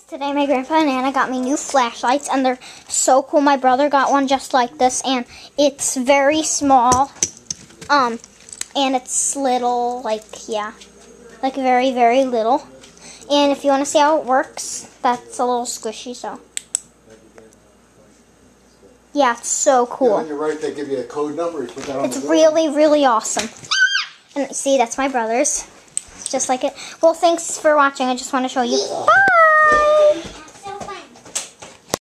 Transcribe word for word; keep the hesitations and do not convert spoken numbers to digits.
Today my grandpa and Nana got me new flashlights and they're so cool. My brother got one just like this and it's very small. Um, and it's little, like, yeah, like very, very little. And if you want to see how it works, that's a little squishy, so. Yeah, it's so cool. Yeah, on your right, they give you a code number. You put that on It's the door. really, really awesome. And see, that's my brother's. It's just like it. Well, thanks for watching. I just want to show you. Bye!